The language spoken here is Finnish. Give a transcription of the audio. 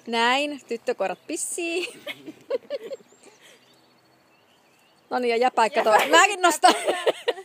Näin, tyttökoirat pissii. No niin, ja jäpäikkä toi. Mäkin nostan.